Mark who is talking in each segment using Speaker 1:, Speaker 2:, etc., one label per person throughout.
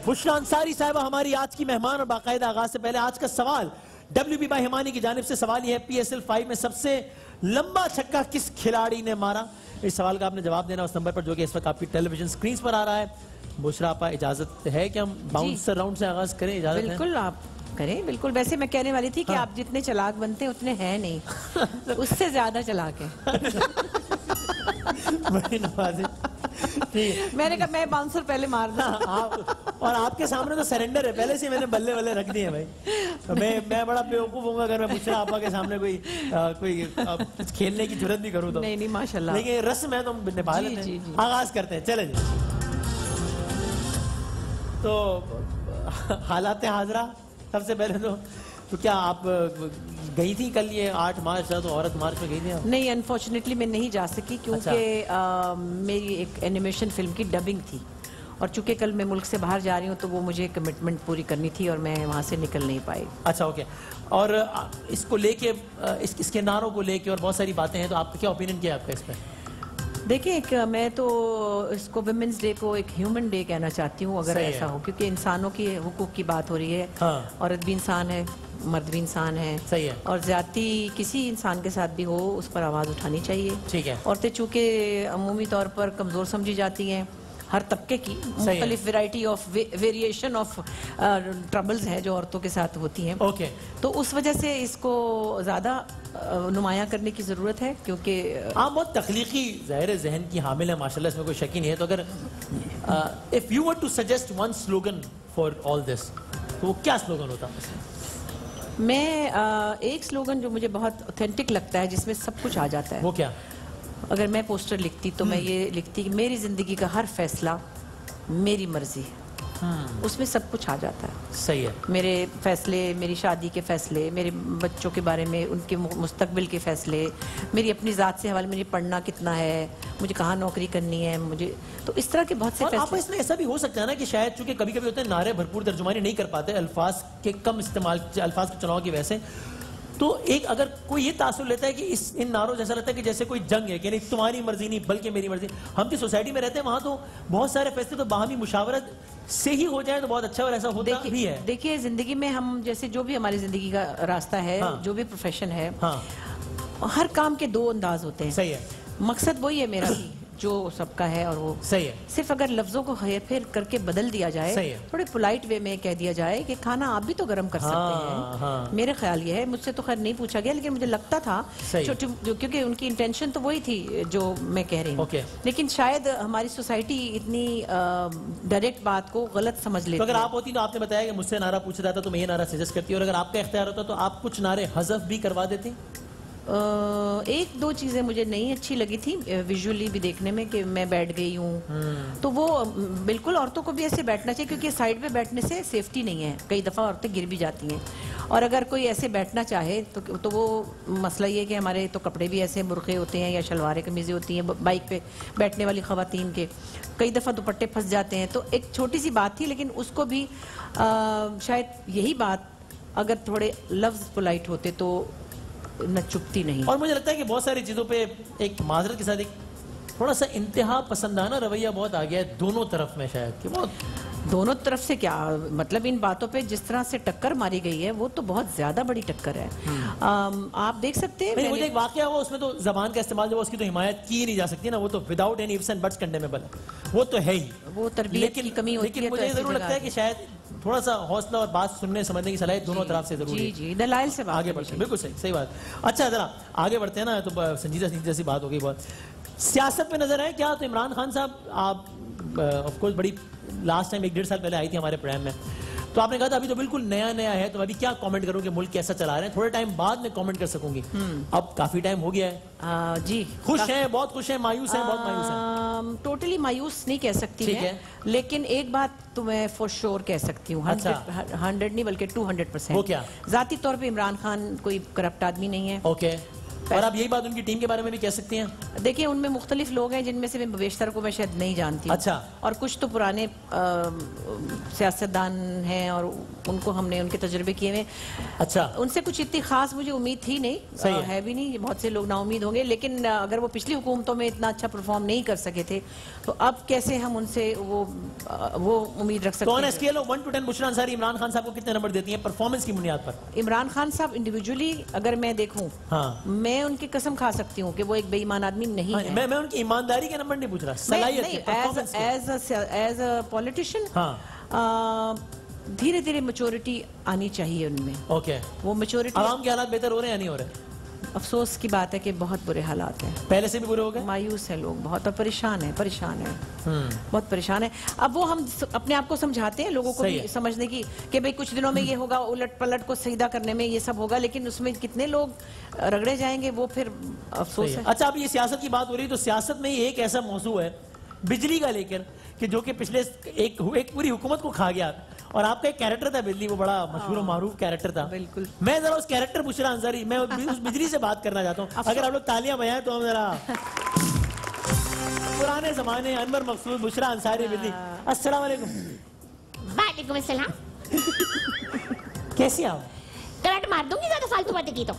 Speaker 1: बुशरा अंसारी साहिबा हमारी आज की मेहमान और बाकायदा आगाज से पहले आज का सवाल WB बाई हिमानी की जानिब से सवाल यह है, PSL 5 में सबसे लंबा छक्का किस खिलाड़ी ने मारा? इस सवाल का आपने जवाब देना उस नंबर पर जो कि इस वक्त आपकी टेलीविजन स्क्रीन पर आ रहा है। बुशरा आपा, इजाजत है कि हम बाउंसर राउंड से आगाज करें? इजाजत है?
Speaker 2: बिल्कुल आप करें, बिल्कुल। वैसे मैं कहने वाली थी कि आप जितने चालाक बनते हैं उतने हैं नहीं, उससे ज्यादा चालाक है।
Speaker 1: बड़ी नवाज़िश।
Speaker 2: मैंने कहा मैं बाउंसर पहले मार दूं।
Speaker 1: आप और आपके सामने तो सरेंडर है, पहले से मैंने बल्ले बल्ले रख दिए भाई। तो मैं बड़ा बेवकूफ होऊंगा अगर मैं बुशरा आपा के सामने कोई खेलने की जरूरत भी करूँ तो।
Speaker 2: नहीं माशाल्लाह,
Speaker 1: लेकिन रस्म है तो हम निभा लेते हैं। आगाज करते हैं, चले जी। तो हालात हाजरा सबसे पहले तो क्या आप गई थी कल? ये 8 मार्च था तो औरत मार्च में गई थी आप?
Speaker 2: नहीं, अनफॉर्चुनेटली मैं नहीं जा सकी क्योंकि मेरी एक एनिमेशन फिल्म की डबिंग थी और चूंकि कल मैं मुल्क से बाहर जा रही हूँ तो वो मुझे कमिटमेंट पूरी करनी थी और मैं वहाँ से निकल नहीं पाई।
Speaker 1: अच्छा, ओके। और इसको लेके इसके नारों को लेके और बहुत सारी बातें हैं, तो आपका क्या ओपिनियन क्या है आपका इस पर?
Speaker 2: देखिए, मैं तो इसको वुमेन्स डे को एक ह्यूमन डे कहना चाहती हूँ अगर ऐसा हो, क्योंकि इंसानों की हुकूक की बात हो रही है।
Speaker 1: हाँ।
Speaker 2: औरत भी इंसान है, मर्द भी इंसान है।
Speaker 1: सही है। और
Speaker 2: ज्यादती किसी इंसान के साथ भी हो उस पर आवाज़ उठानी चाहिए।
Speaker 1: ठीक है।
Speaker 2: औरतें चूँकि अमूमी तौर पर कमज़ोर समझी जाती हैं, हर तबके की मुख्तलिफ variety of variation of troubles हैं जो औरतों के साथ होती हैं।
Speaker 1: ओके।
Speaker 2: तो उस वजह से इसको ज़्यादा नुमायां करने की ज़रूरत है, क्योंकि
Speaker 1: आप बहुत तख्लीकी ज़ाहिर जहन की हामिल है माशाल्लाह, इसमें कोई शक ही नहीं है। तो अगर if you were to suggest one slogan for all this, तो वो क्या स्लोगन होता है?
Speaker 2: मैं एक स्लोगन जो मुझे बहुत ऑथेंटिक लगता है जिसमें सब कुछ आ जाता है।
Speaker 1: वो क्या?
Speaker 2: अगर मैं पोस्टर लिखती तो मैं ये लिखती कि मेरी जिंदगी का हर फैसला मेरी मर्जी, उसमें सब कुछ आ जाता है।
Speaker 1: सही है। मेरे
Speaker 2: फैसले, मेरी शादी के फैसले, मेरे बच्चों के बारे में, उनके मुस्तकबिल के फैसले, मेरी अपनी ज़ात से हवाले, मेरी पढ़ना कितना है, मुझे कहाँ नौकरी करनी है, मुझे तो इस तरह के बहुत से फैसले।
Speaker 1: इसमें ऐसा भी हो सकता है ना कि शायद चूंकि कभी कभी होते हैं नारे भरपूर तर्जुमानी नहीं कर पाते, अल्फाज के कम इस्तेमाल, अल्फाज के चुनाव की वजह से, तो एक अगर कोई ये तासुर लेता है कि इन नारों जैसा लगता है कि जैसे कोई जंग है कि नहीं तुम्हारी मर्जी नहीं बल्कि मेरी मर्जी। हम जिस सोसाइटी में रहते हैं वहां तो बहुत सारे फैसले तो बाहमी मुशावरत से ही हो जाए तो बहुत अच्छा, और ऐसा होता भी है।
Speaker 2: देखिए, जिंदगी में हम जैसे जो भी हमारी जिंदगी का रास्ता है, जो भी प्रोफेशन है, हर काम के 2 अंदाज होते हैं।
Speaker 1: सही है।
Speaker 2: मकसद वही है मेरा भी जो सबका है, और वो
Speaker 1: सही है।
Speaker 2: सिर्फ अगर लफ्जों को हेर फेर करके बदल दिया जाए, थोड़े पोलाइट वे में कह दिया जाए कि खाना आप भी तो गर्म कर सकते हैं। मेरा ख्याल ये है, मुझसे तो खैर नहीं पूछा गया, लेकिन मुझे लगता था क्योंकि उनकी इंटेंशन तो वही थी जो मैं कह रही हूँ। लेकिन शायद हमारी सोसाइटी इतनी डायरेक्ट बात को गलत समझ लेती है।
Speaker 1: तो अगर आप होती तो आपने बताया कि मुझसे नारा पूछा जाता तो मैं ये नारा सजेस्ट करती, और अगर आपका इख्तियार होता तो आप कुछ नारे हज़फ भी करवा देती?
Speaker 2: 1-2 चीज़ें मुझे नहीं अच्छी लगी थी विजुअली भी देखने में, कि मैं बैठ गई हूँ, तो वो बिल्कुल औरतों को भी ऐसे बैठना चाहिए, क्योंकि साइड पे बैठने से सेफ्टी नहीं है, कई दफ़ा औरतें गिर भी जाती हैं। और अगर कोई ऐसे बैठना चाहे तो वो मसला ये है कि हमारे तो कपड़े भी ऐसे बुरखे होते हैं या शलवारें कमीज़ें होती हैं, बाइक पे बैठने वाली ख़वातीन के कई दफ़ा दुपट्टे फंस जाते हैं। तो एक छोटी सी बात थी, लेकिन उसको भी शायद यही बात अगर थोड़े लफ्ज़ पोलाइट होते तो न चुपती नहीं।
Speaker 1: और मुझे लगता है कि बहुत सारी चीज़ों पे एक माजरत के साथ एक थोड़ा सा इंतहा पसंदाना रवैया बहुत आ गया है दोनों तरफ में, शायद कि बहुत
Speaker 2: दोनों तरफ से क्या मतलब, इन बातों पे जिस तरह से टक्कर मारी गई है वो तो बहुत ज्यादा बड़ी टक्कर है। आप देख सकते हैं,
Speaker 1: मुझे एक वाकया हुआ, उसमें तो जबान का इस्तेमाल जो उसकी तो हिमायत की नहीं जा सकती ना, वो तो without any ifs and buts condemnable है, वो तो है ही, वो तरबियत की कमी होती है। लेकिन मुझे जरूर लगता है कि शायद थोड़ा सा हौसला और बात सुनने समझने की सलाहियत दोनों तरफ से जरूरी है।
Speaker 2: जी, दलाइल से
Speaker 1: आगे बढ़ते हैं। बिल्कुल सही बात। अच्छा, जरा आगे बढ़ते हैं ना, तो संजीदा जैसी बात हो गई बहुत। सियासत पे नजर है क्या? तो इमरान खान साहब, आप ऑफ कोर्स बड़ी लास्ट टाइम 1-1.5 साल पहले आई थी हमारे प्रोग्राम में, तो आपने कहा था अभी तो बिल्कुल नया है, तो अभी क्या कमेंट करूं कि मुल्क कैसा चला रहे हैं, थोड़े टाइम बाद में कमेंट कर सकूंगी। अब काफी टाइम हो गया है।
Speaker 2: जी,
Speaker 1: खुश हैं, बहुत खुश हैं, मायूस हैं, बहुत मायूस हैं?
Speaker 2: टोटली मायूस नहीं कह सकती है, लेकिन एक बात तो मैं फॉर श्योर कह सकती हूँ, 100 नहीं बल्कि 200%।
Speaker 1: वो क्या?
Speaker 2: जाती तौर पे इमरान खान कोई करप्ट आदमी नहीं है।
Speaker 1: ओके। और आप यही बात उनकी टीम के बारे में भी कह सकती हैं?
Speaker 2: देखिए, उनमें मुख्तलिफ लोग हैं जिनमें से मैं बेशतर को मैं शायद नहीं जानती हूँ।
Speaker 1: अच्छा।
Speaker 2: और कुछ तो पुराने सियासतदान हैं और उनको हमने उनके तजुर्बे किए हुए।
Speaker 1: अच्छा।
Speaker 2: उनसे कुछ इतनी खास मुझे उम्मीद थी नहीं, है भी नहीं, बहुत से लोग नाउम्मीद होंगे, लेकिन अगर वो पिछली हुकूमतों में इतना अच्छा परफॉर्म नहीं कर सके थे तो अब कैसे हम उनसे वो उम्मीद रख सकते हैं?
Speaker 1: तो on a scale of 1 to 10 Bushra Ansari Imran Khan साहब को कितने नंबर देती हैं परफॉर्मेंस की बुनियाद पर?
Speaker 2: इमरान खान साहब इंडिविजुअली अगर मैं देखूं,
Speaker 1: हाँ,
Speaker 2: मैं उनकी कसम खा सकती हूँ कि वो एक बेईमान आदमी नहीं है।
Speaker 1: मैं उनकी ईमानदारी के नंबर नहीं पूछ रहा, सलाहियत के, परफॉर्मेंस के।
Speaker 2: एज अ पॉलिटिशियन धीरे धीरे मैच्योरिटी आनी चाहिए उनमें।
Speaker 1: ओके।
Speaker 2: वो मैच्योरिटी।
Speaker 1: आवाम के हालात बेहतर हो रहे हैं या नहीं हो रहे?
Speaker 2: अफसोस की बात है कि बहुत बुरे हालात हैं,
Speaker 1: पहले से भी बुरे हो गए।
Speaker 2: मायूस हैं लोग बहुत, और परेशान है बहुत परेशान है। अब वो हम अपने आप को समझाते हैं लोगों को भी समझने की कि भाई कुछ दिनों में ये होगा, उलट पलट को सीधा करने में ये सब होगा, लेकिन उसमें कितने लोग रगड़े जाएंगे वो फिर अफसोस है।
Speaker 1: अच्छा, अब ये सियासत की बात हो रही है तो सियासत में एक ऐसा मौजू है बिजली का लेकर कि जो कि पिछले एक पूरी हुकूमत को खा गया, और आपका एक कैरेक्टर था बिजली, वो बड़ा मशहूर और मारूफ कैरेक्टर था।
Speaker 2: बिल्कुल।
Speaker 1: मैं जरा उस कैरेक्टर बुशरा अंसारी, मैं उस बिजली से बात करना चाहता हूँ। अगर आप लोग तालियां बजाएं तो हम जरा पुराने जमाने अनवर मकसूद बुशरा अंसारी बिजली। अस्सलाम वालेकुम।
Speaker 3: वालेकुम अस्सलाम।
Speaker 1: कैसी आप?
Speaker 3: करंट मार दूंगी ज्यादा फालतू बातें की तो।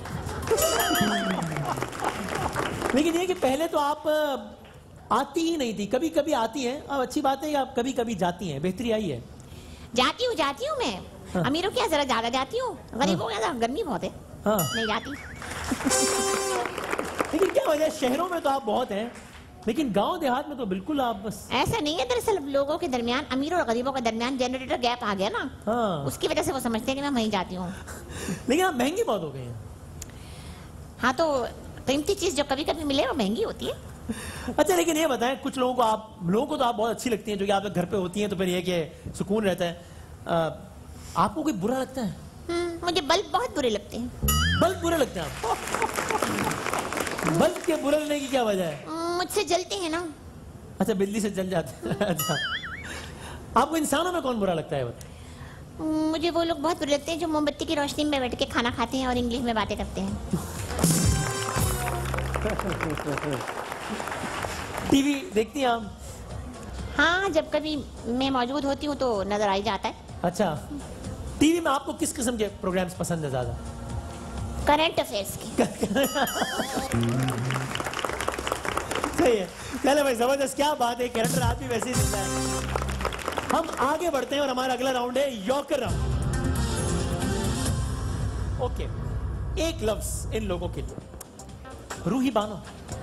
Speaker 1: लेकिन ये कि पहले तो आप आती ही नहीं थी, कभी कभी आती हैं। अब अच्छी बात है कि आप कभी कभी जाती हैं, बेहतरी आई है।
Speaker 3: जाती हूँ मैं।
Speaker 1: हाँ।
Speaker 3: अमीरों क्या जरा ज्यादा जाती हूँ, गरीबों क्या गर्मी बहुत है।
Speaker 1: हाँ।
Speaker 3: नहीं जाती।
Speaker 1: लेकिन क्या वजह, शहरों में तो आप बहुत हैं लेकिन गांव देहात में तो बिल्कुल आप बस।
Speaker 3: ऐसा नहीं है, दरअसल लोगों के दरमियान, अमीरों और गरीबों के दरमियान जनरेटर गैप आ गया ना।
Speaker 1: हाँ।
Speaker 3: उसकी वजह से वो समझते हैं कि मैं वहीं जाती हूँ।
Speaker 1: लेकिन आप महंगी बहुत हो गई हैं।
Speaker 3: हाँ, तो कीमती चीज जो कभी कभी मिले वो महंगी होती है।
Speaker 1: अच्छा, लेकिन ये बताएं, कुछ लोगों को तो आप बहुत अच्छी लगती हैं, जो कि आप घर पे होती हैं तो फिर ये कि सुकून रहता है। आपको कोई बुरा लगता है?
Speaker 3: मुझे बल्ब बहुत बुरे लगते हैं।
Speaker 1: बल्ब बुरे लगते हैं आपको? बल्ब के बुरे लगने की क्या वजह है?
Speaker 3: मुझसे जलते हैं ना।
Speaker 1: अच्छा, बिजली से जल जाते हैं। अच्छा, आपको इंसानों में कौन बुरा लगता है?
Speaker 3: मुझे वो लोग बहुत बुरे लगते हैं जो मोमबत्ती की रोशनी में बैठ के खाना खाते हैं और इंग्लिश में बातें करते हैं।
Speaker 1: टीवी देखती हैं आप?
Speaker 3: हाँ, जब कभी मैं मौजूद होती हूँ तो नजर आ ही जाता है।
Speaker 1: अच्छा, टीवी में आपको किस किस्म के प्रोग्राम्स पसंद है ज्यादा?
Speaker 3: करंट अफेयर्स के।
Speaker 1: सही है। चले भाई, जबरदस्त, क्या बात है, कैरेक्टर आप भी वैसे ही मिलता है। हम आगे बढ़ते हैं और हमारा अगला राउंड है यॉकर राउंड। ओके, एक लफ्ज इन लोगों के लिए। Ruhi Bano.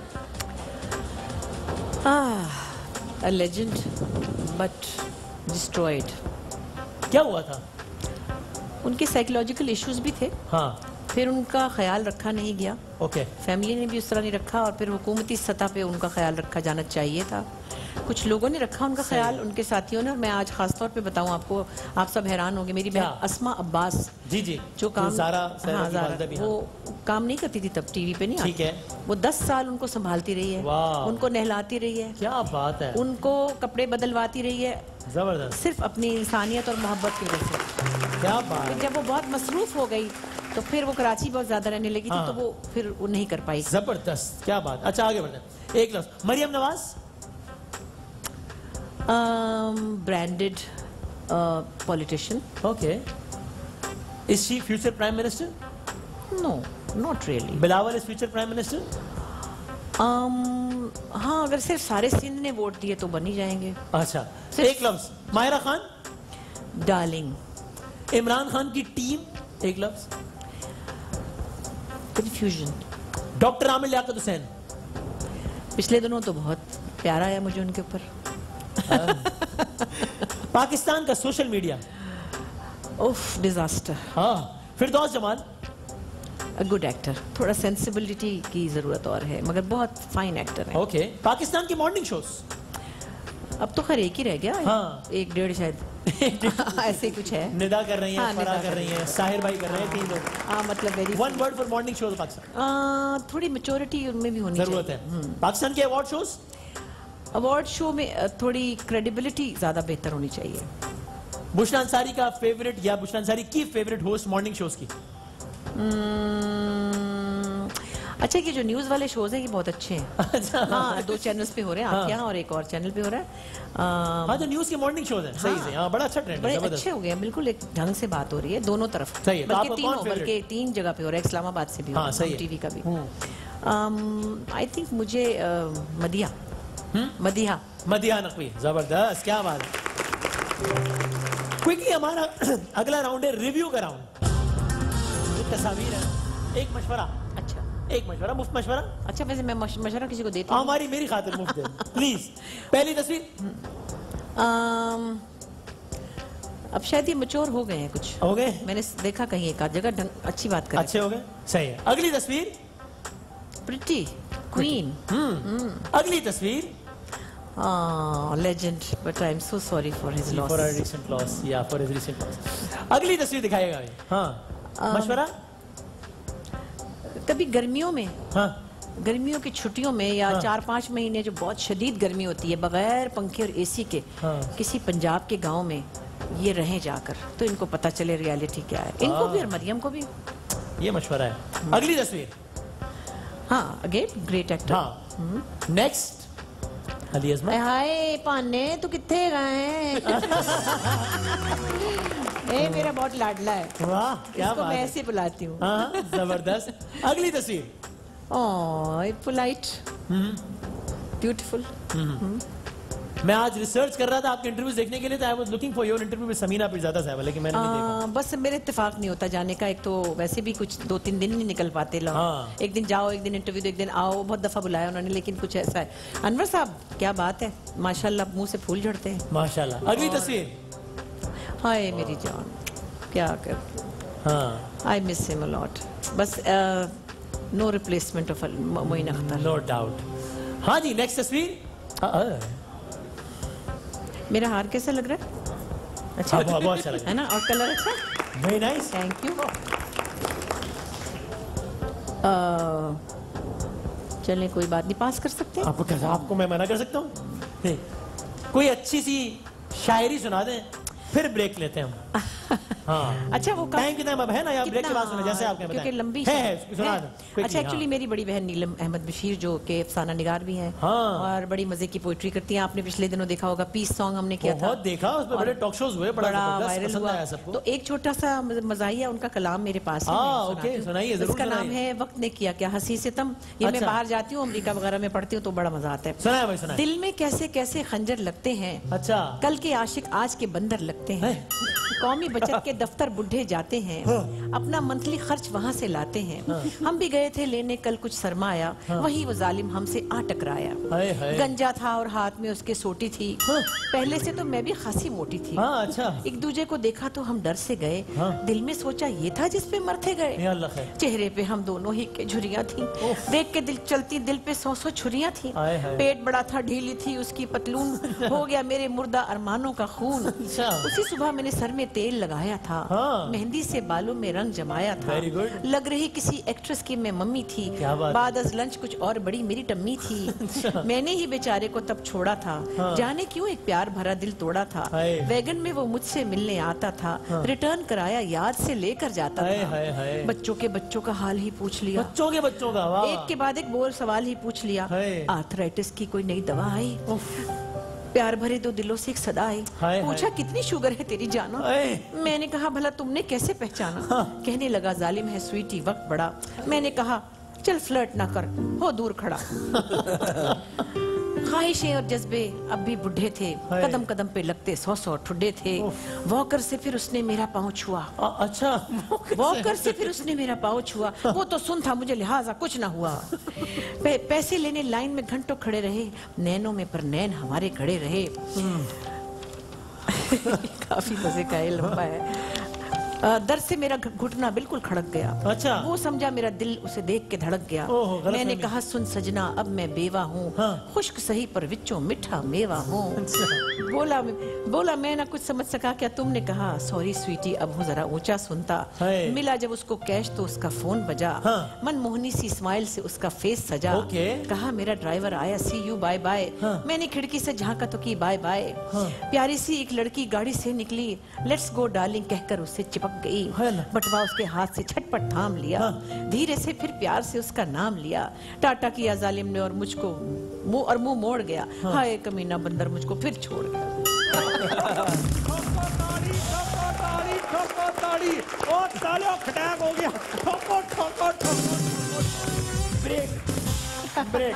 Speaker 2: A legend but destroyed.
Speaker 1: क्या हुआ था?
Speaker 2: उनके साइकोलॉजिकल इश्यूज भी थे।
Speaker 1: हाँ।
Speaker 2: फिर उनका ख्याल रखा नहीं गया।
Speaker 1: ओके।
Speaker 2: फैमिली ने भी उस तरह नहीं रखा, और फिर हुकूमती सतह पे उनका ख्याल रखा जाना चाहिए था। कुछ लोगों ने रखा उनका ख्याल, उनके साथियों ने। और मैं आज खास तौर पे बताऊं आपको, आप सब हैरान होंगे, मेरी बहन अस्मा अब्बास,
Speaker 1: जी,
Speaker 2: जो काम
Speaker 1: ज़ारा
Speaker 2: वो काम नहीं करती थी तब, टीवी पे नहीं, ठीक है, वो 10 साल उनको संभालती रही है, उनको नहलाती रही है।
Speaker 1: क्या बात है।
Speaker 2: उनको कपड़े बदलवाती रही है,
Speaker 1: जबरदस्त,
Speaker 2: सिर्फ अपनी इंसानियत और मोहब्बत की वजह से।
Speaker 1: क्या बात है।
Speaker 2: जब वो बहुत मसरूफ हो गई तो फिर वो कराची बहुत ज्यादा रहने लगी थी, तो वो फिर वो नहीं कर पाई।
Speaker 1: जबरदस्त, क्या बात। अच्छा, आगे बढ़ते हैं। एक लफ्ज, Maryam Nawaz.
Speaker 2: Branded politician.
Speaker 1: Okay. Is she future prime minister?
Speaker 2: No, not really.
Speaker 1: Bilawal is future prime minister?
Speaker 2: हाँ, अगर सिर्फ सारे सिंध ने वोट दिए तो बन ही जाएंगे।
Speaker 1: अच्छा, एक लफ्ज, माहिरा खान।
Speaker 2: डार्लिंग।
Speaker 1: इमरान खान की टीम, एक लफ्ज।
Speaker 2: कंफ्यूजन।
Speaker 1: डॉक्टर आमिर लियाकत हुसैन।
Speaker 2: पिछले दिनों तो बहुत प्यार आया मुझे उनके ऊपर।
Speaker 1: पाकिस्तान का सोशल मीडिया।
Speaker 2: उफ, डिजास्टर।
Speaker 1: हाँ। Firdous Jamal.
Speaker 2: A good actor, थोड़ा सेंसिबिलिटी की जरूरत और है, मगर बहुत फाइन एक्टर है।
Speaker 1: ओके। पाकिस्तान की मॉर्निंग शोज।
Speaker 2: अब तो खैर एक ही रह गया।
Speaker 1: हाँ।
Speaker 2: 1-1.5 शायद। ऐसे कुछ है।
Speaker 1: निदा कर रही हैं,
Speaker 2: हाँ,
Speaker 1: फराह कर रही हैं, साहिर भाई कर रहे हैं, 3 लोग।
Speaker 2: हाँ, मतलब very.
Speaker 1: One word for morning shows Pakistan.
Speaker 2: थोड़ी मैच्योरिटी उनमें भी होनी
Speaker 1: जरूरत है। पाकिस्तान के अवार्ड शोज।
Speaker 2: अवार्ड शो में थोड़ी क्रेडिबिलिटी ज्यादा बेहतर होनी चाहिए।
Speaker 1: बुशरा अंसारी का फेवरेट या बुशरा अंसारी की फेवरेट होस्ट मॉर्निंग शोज की?
Speaker 2: अच्छा, ये जो न्यूज वाले शोज हैं ये बहुत अच्छे हैं।
Speaker 1: अच्छा,
Speaker 2: हाँ, 2 चैनल्स पे हो रहे हैं, आपके यहाँ और एक और चैनल पे हो रहा है।
Speaker 1: हाँ, जो न्यूज के मॉर्निंग शोज हैं, सही से, हाँ, बड़ा अच्छा ट्रेंड है,
Speaker 2: बड़े
Speaker 1: जबरदस्त।
Speaker 2: अच्छे हो गए, बिल्कुल एक ढंग से बात हो रही है दोनों तरफ।
Speaker 1: सही है, तो आपका कौन favorite?
Speaker 2: बल्कि 3 जगह पे हो रहा है, इस्लामाबाद से भी,
Speaker 1: हाँ, सही है।
Speaker 2: टीवी का भी। आई थिंक मुझे मदिया
Speaker 1: मदिया नकवी, जबरदस्त, क्या बात है। क्विकली हमारा अगला राउंड है रिव्यू का राउंड। एक तस्वीर है, एक मशवरा।
Speaker 2: अच्छा,
Speaker 1: एक मशवरा, मुफ्त मशवरा।
Speaker 2: अच्छा, वैसे मैं मशवरा किसी को देती हूँ?
Speaker 1: हमारी मेरी खातिर मुफ्त है, प्लीज। पहली तस्वीर।
Speaker 2: अब शायद ये मैच्योर हो गए हैं कुछ,
Speaker 1: हो गए,
Speaker 2: मैंने देखा कहीं एक आध जगह, अच्छी बात कर,
Speaker 1: अच्छे हो गए, सही है। अगली तस्वीर।
Speaker 2: Pretty queen.
Speaker 1: अगली तस्वीर।
Speaker 2: Legend, but I am so sorry for his loss.
Speaker 1: For a recent loss, या फॉर हिज रीसेंट लॉस। अगली तस्वीर दिखाएगा ये। हाँ, मशवरा।
Speaker 2: कभी गर्मियों में,
Speaker 1: हाँ,
Speaker 2: गर्मियों की छुट्टियों में या 4-5 महीने जो बहुत शदीद गर्मी होती है, बगैर पंखे और एसी के, किसी पंजाब के गांव में ये रहें जाकर, तो इनको पता चले रियलिटी क्या है, इनको भी और मरियम को भी।
Speaker 1: ये मशवरा है। अगली तस्वीर।
Speaker 2: हाँ, अगेन ग्रेट एक्टर।
Speaker 1: हाँ, नेक्स्ट। अली अज़मा।
Speaker 2: हाय पाने, तू किथे गए? ए, मेरा बहुत लाडला है।
Speaker 1: वाह, क्या
Speaker 2: इसको
Speaker 1: बात
Speaker 2: मैं
Speaker 1: है।
Speaker 2: ऐसे बुलाती हूँ।
Speaker 1: हाँ, जबरदस्त। अगली तस्वीर।
Speaker 2: Oh, polite, beautiful.
Speaker 1: मैं आज रिसर्च कर रहा था आपके इंटरव्यूज देखने के लिए, तो I was looking for your interview with Sameena Peerzada साहब, लेकिन मैंने नहीं देखा।
Speaker 2: बस मेरे इत्तेफाक नहीं होता जाने का, एक तो वैसे भी कुछ 2-3 दिन नहीं निकल पाते लोग।
Speaker 1: हाँ।
Speaker 2: एक दिन जाओ, एक दिन इंटरव्यू दो, एक दिन आओ, बहुत दफा बुलाया उन्होंने, लेकिन कुछ ऐसा है। अनवर साहब, क्या बात है, माशाल्लाह मुंह से फूल झड़ते हैं।
Speaker 1: माशाल्लाह। अगली तस्वीर।
Speaker 2: हाय मेरी जान, क्या कर,
Speaker 1: हाँ,
Speaker 2: I miss him a lot. बस no replacement of Moin Akhtar.
Speaker 1: No doubt. हाँ जी, नेक्स्ट तस्वीर।
Speaker 2: मेरा हार कैसा लग रहा है? अच्छा,
Speaker 1: बहुत अच्छा लगा
Speaker 2: है ना, और कलर अच्छा,
Speaker 1: वेरी नाइस,
Speaker 2: थैंक यू। चलें, कोई बात नहीं, पास कर सकते हैं।
Speaker 1: आपको मैं मना कर सकता हूँ? कोई अच्छी सी शायरी सुना दें, फिर ब्रेक लेते हैं हम। हाँ,
Speaker 2: अच्छा, वो
Speaker 1: टाइम कितना अब है ना, या ब्रेक के बाद सुना, जैसे आपने
Speaker 2: क्योंकि लंबी
Speaker 1: है, सुना दें quickly।
Speaker 2: अच्छा, एक्चुअली मेरी बड़ी बहन नीलम अहमद बशीर, जो के अफसाना निगार भी हैं,
Speaker 1: हाँ।
Speaker 2: और बड़ी मजे की पोइट्री करती हैं। आपने पिछले दिनों देखा होगा, पीस सॉन्ग हमने किया था,
Speaker 1: बहुत देखा, उस पर बड़े टॉक शोज हुए, बड़ा
Speaker 2: वायरल हुआ।
Speaker 1: सबको।
Speaker 2: तो एक छोटा सा मजाहिया उनका कलाम मेरे पास है,
Speaker 1: ओके, सुनाइए जरूर।
Speaker 2: इसका नाम है वक्त ने किया क्या हंसी सितम। ये मैं बाहर जाती हूँ, अमेरिका वगैरह में पढ़ती हूँ, तो बड़ा मजा आता है।
Speaker 1: सुनाए भाई, सुनाए।
Speaker 2: दिल में कैसे कैसे खंजर लगते हैं,
Speaker 1: अच्छा,
Speaker 2: कल के आशिक आज के बंदर लगते हैं। कौमी बचत के दफ्तर बुढ़े जाते हैं, अपना मंथली खर्च वहाँ से लाते हैं। हम भी गए थे लेने कल कुछ सरमाया, वही वो जालिम हमसे आ टकराया। गंजा था और हाथ में उसके सोटी थी, पहले से तो मैं भी खासी मोटी थी।
Speaker 1: अच्छा,
Speaker 2: एक दूजे को देखा तो हम डर से गए, दिल में सोचा ये था जिसपे मरते गए। चेहरे पे हम दोनों ही के झुर्रियाँ थी, देख के दिल चलती दिल पे 100 छुरियाँ थी। पेट बड़ा था, ढीली थी उसकी पतलून, हो गया मेरे मुर्दा अरमानों का खून। उसी सुबह मैंने सर में तेल लगाया था, मेहंदी से बालों में रंग जमाया था। लग रही किसी एक्ट्रेस की मैं मम्मी थी, बाद अज लंच कुछ और बड़ी मेरी टम्मी थी। मैंने ही बेचारे को तब छोड़ा था, जाने क्यों एक प्यार भरा दिल तोड़ा था। वैगन में वो मुझसे मिलने आता था, रिटर्न कराया याद से लेकर जाता था। बच्चों का हाल ही पूछ लिया,
Speaker 1: बच्चों का वाह।
Speaker 2: एक के बाद एक बोल सवाल ही पूछ लिया। आर्थराइटिस की कोई नई दवा आई, प्यार भरे 2 दिलों से एक सदा आई। पूछा कितनी शुगर है तेरी जानो, मैंने कहा भला तुमने कैसे पहचाना। कहने लगा जालिम है स्वीटी वक्त बड़ा, मैंने कहा चल फ्लर्ट ना कर, हो दूर खड़ा। ख्वाहिशें और जज्बे अब भी बुढ़े थे, कदम कदम पे लगते 100 ठुड्डे थे। वॉकर से फिर उसने मेरा पाँव छुआ।
Speaker 1: अच्छा,
Speaker 2: वॉकर से फिर उसने मेरा पाँव छुआ, वो तो सुन था मुझे लिहाजा कुछ ना हुआ। पैसे लेने लाइन में घंटों खड़े रहे, नैनों में पर नैन हमारे खड़े रहे। काफी मजे का है, लंबा है। दर्द से मेरा घुटना बिल्कुल खड़क गया।
Speaker 1: अच्छा,
Speaker 2: वो समझा मेरा दिल उसे देख के धड़क गया। मैंने कहा सुन सजना अब मैं बेवा हूँ, खुश्क सही पर विच्चों मिठा मेवा हूँ। बोला मैं ना कुछ समझ सका, क्या तुमने कहा सॉरी स्वीटी अब हूँ जरा ऊंचा सुनता। मिला जब उसको कैश तो उसका फोन बजा, मनमोहनी सी स्माइल से उसका फेस सजा। कहा मेरा ड्राइवर आया, सी यू बाय बाय। मैंने खिड़की से झांका तो की बाय बाय। प्यारी सी एक लड़की गाड़ी से निकली, लेट्स गो डार्लिंग कहकर उससे चिपक चमक गई। बटवा उसके हाथ से झटपट थाम लिया, धीरे से फिर प्यार से उसका नाम लिया। टाटा किया जालिम ने और मुझको मुंह मोड़ गया। हाय कमीना बंदर मुझको फिर छोड़ गया।
Speaker 1: और सालों खटाक हो गया। ठोको ठोको ठोको। Break break.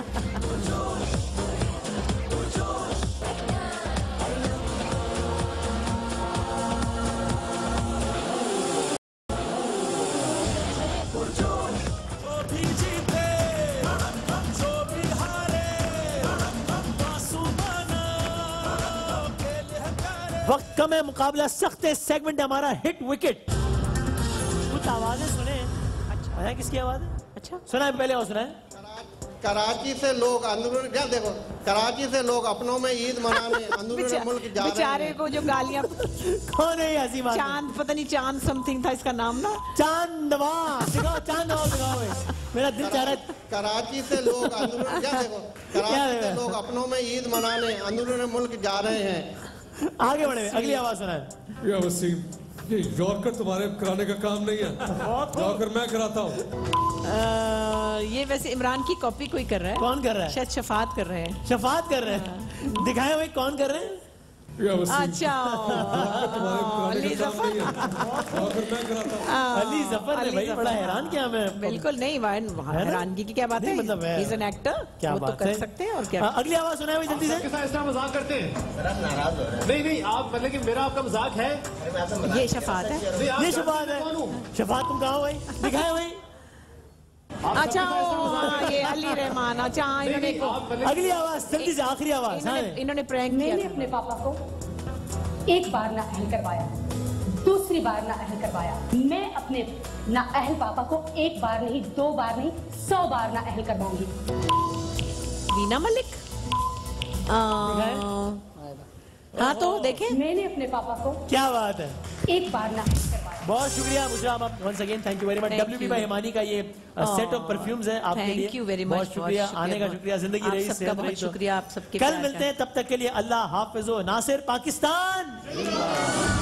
Speaker 1: वक्त कम है, मुकाबला सख्त है। सेगमेंट हमारा हिट विकेट। कुछ आवाजें सुने? अच्छा, किसकी आवाज है? अच्छा सुना है पहले और सुना है?
Speaker 4: कराची से लोग अंदरूनी, क्या देखो, कराची से लोग अपनों में ईद मनाने अंदरूनी मुल्क जा रहे हैं।
Speaker 2: बेचारे को जो गालियां
Speaker 1: कौन है हंसी बात?
Speaker 2: चांद, पता नहीं चांद समथिंग था इसका नाम ना।
Speaker 1: चांदवा दिखाओ, चांदवा दिखाओ। मेरा दिल चाह रहा है।
Speaker 4: कराची से लोग अंदरूनी, क्या देखो, कराची से लोग अपनों में ईद मनाने अंदरूनी मुल्क जा रहे हैं।
Speaker 1: आगे बढ़े, अगली आवाज सुना है।
Speaker 5: या वसीम, ये यॉर्कर तुम्हारे कराने का काम नहीं है, यॉर्कर मैं कराता हूँ।
Speaker 2: ये वैसे इमरान की कॉपी कोई कर रहा है।
Speaker 1: कौन कर रहा है?
Speaker 2: शायद शफात कर रहे हैं।
Speaker 1: शफात कर रहे हैं। दिखाए भाई कौन कर रहे हैं?
Speaker 2: अच्छा अली जफर।
Speaker 1: अली जफर ने भाई बड़ा हैरान किया मैं।
Speaker 2: बिल्कुल नहीं, हैरानगी की क्या बात है,
Speaker 1: मतलब
Speaker 2: ही इज एन एक्टर,
Speaker 1: क्या
Speaker 2: वो
Speaker 1: बात
Speaker 2: तो कर
Speaker 1: है?
Speaker 2: सकते हैं। और क्या
Speaker 1: अगली आवाज सुनाए भाई जल्दी से।
Speaker 6: ऐसा मजाक करते हैं? नाराज हो रहे हैं। नहीं आप मतलब कि मेरा आपका मजाक है।
Speaker 2: ये शफात है,
Speaker 1: ये शफात है। शफात तुम कहाँ हो भाई? दिखाए भाई।
Speaker 2: अच्छा ये अली रहमान। अच्छा इन्होंने
Speaker 1: अगली आवाज जल्दी से, आखिरी आवाज।
Speaker 2: इन्होंने प्रैंक किया।
Speaker 7: मैंने अपने पापा को एक बार ना अहल करवाया, दूसरी बार ना अहल करवाया। मैं अपने ना अहल पापा को एक बार नहीं, 2 बार नहीं, 100 बार ना अहल करवाऊंगी।
Speaker 2: वीना मलिक। हाँ तो देखें,
Speaker 7: मैंने अपने पापा को
Speaker 1: क्या बात है,
Speaker 7: एक बार ना अहल करवाया।
Speaker 1: बहुत शुक्रिया Bushra, once again thank you very much. WB bye Himani का ये सेट ऑफ परफ्यूम्स है आपके लिए।
Speaker 2: थैंक यू वेरी मच,
Speaker 1: बहुत शुक्रिया आने का, शुक्रिया जिंदगी रही,
Speaker 2: सबका बहुत शुक्रिया आप सबके।
Speaker 1: कल मिलते हैं, तब तक के लिए अल्लाह हाफिज़। नासिर पाकिस्तान।